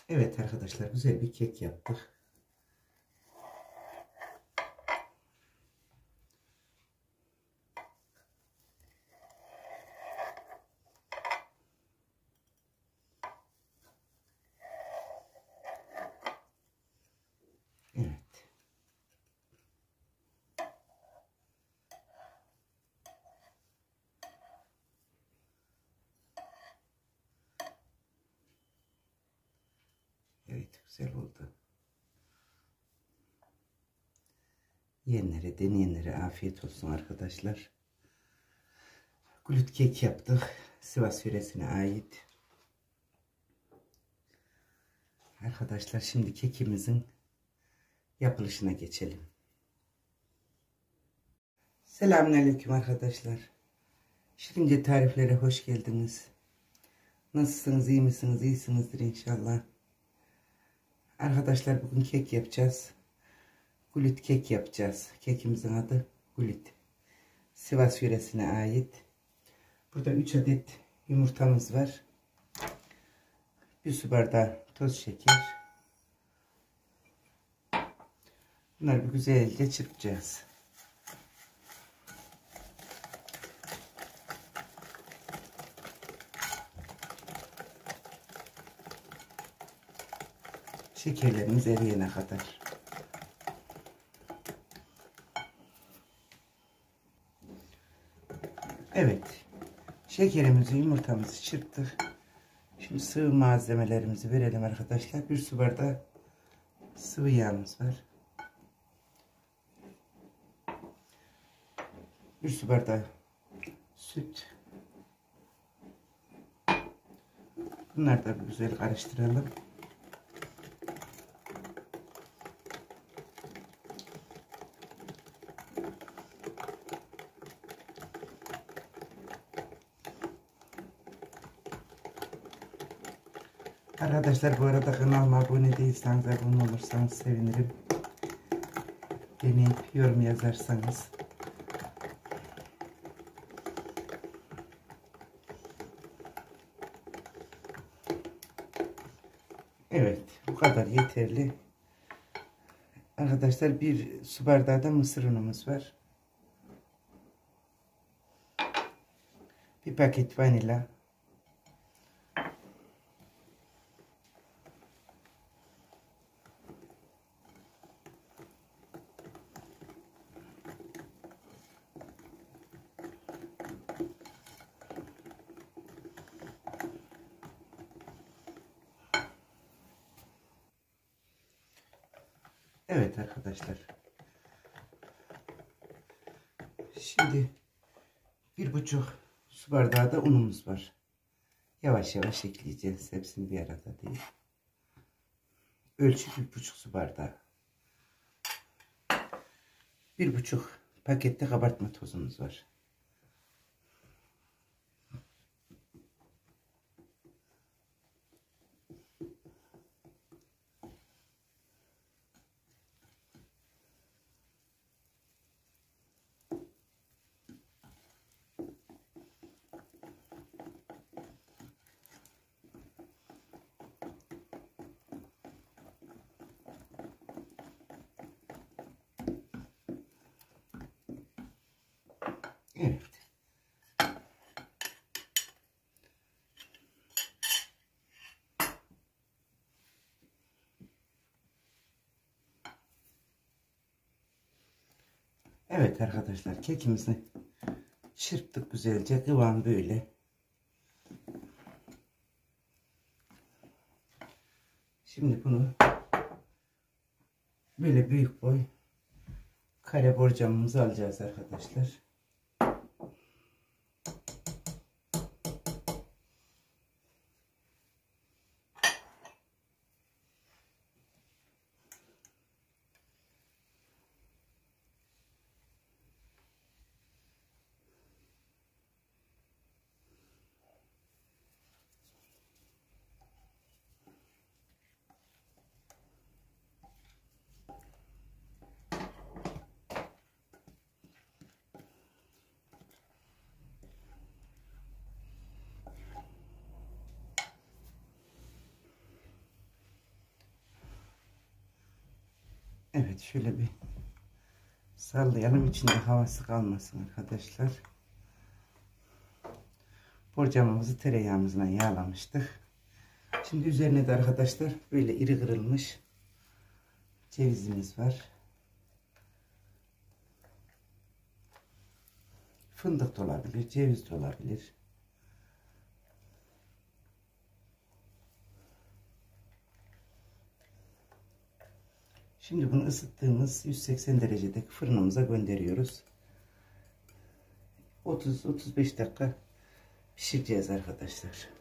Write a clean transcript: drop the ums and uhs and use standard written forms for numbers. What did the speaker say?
Evet arkadaşlar, güzel bir kek yaptık. Evet. Evet, güzel oldu. Yiyenlere, deneyenlere afiyet olsun arkadaşlar. Glut kek yaptık. Sivas yöresine ait. Arkadaşlar şimdi kekimizin yapılışına geçelim. Selamünaleyküm arkadaşlar. Şirince tariflere hoş geldiniz. Nasılsınız, iyi misiniz? İyisinizdir inşallah. Arkadaşlar bugün kek yapacağız. Glut kek yapacağız. Kekimizin adı glut. Sivas yöresine ait. Burada 3 adet yumurtamız var. 1 su bardağı toz şeker. Bunları bir güzelce çırpacağız. Şekerlerimiz eriyene kadar. Evet. Şekerimizi, yumurtamızı çırptık. Şimdi sıvı malzemelerimizi verelim arkadaşlar. 1 su bardağı sıvı yağımız var. 1 su bardağı süt. Bunları da bir güzel karıştıralım. Arkadaşlar bu arada kanalıma abone değilseniz abone olursanız sevinirim. Deneyip yorum yazarsanız. Evet, bu kadar yeterli. Arkadaşlar 1 su bardağı da mısır unumuz var. 1 paket vanilya. Evet arkadaşlar. Şimdi 1,5 su bardağı da unumuz var. Yavaş yavaş ekleyeceğiz. Hepsini bir arada değil. Ölçü 1,5 su bardağı. 1,5 pakette kabartma tozumuz var. Evet. Evet arkadaşlar, kekimizi çırptık güzelce. Kıvam böyle. Şimdi bunu böyle büyük boy kare borcamımızı alacağız arkadaşlar. Evet, şöyle bir sallayalım, içinde havası kalmasın arkadaşlar. Borcamımızı tereyağımızla yağlamıştık. Şimdi üzerine de arkadaşlar böyle iri kırılmış cevizimiz var. Fındık da olabilir, ceviz de olabilir. Şimdi bunu ısıttığımız 180 derecedeki fırınımıza gönderiyoruz. 30-35 dakika pişireceğiz arkadaşlar.